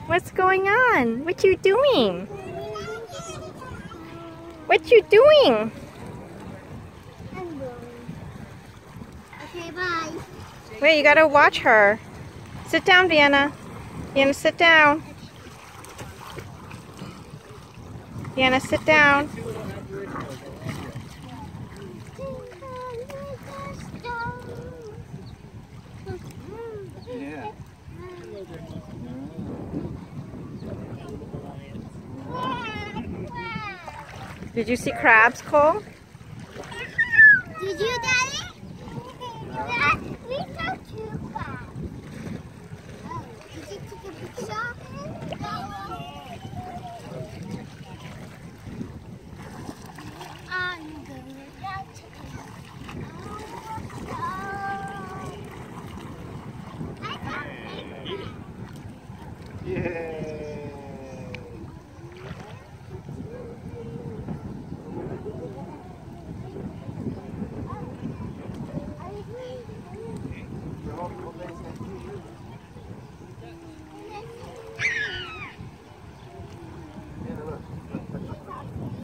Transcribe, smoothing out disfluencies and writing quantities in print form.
What's going on? What you doing? What you doing? I'm going. Okay, bye. Wait, you gotta watch her. Sit down, Vienna. Vienna, sit down. Vienna, sit down. Yeah. Did you see crabs, Cole? Did you, Daddy? Dad, we saw two crabs. Did you take a picture of it? I'm gonna check it out. Yeah.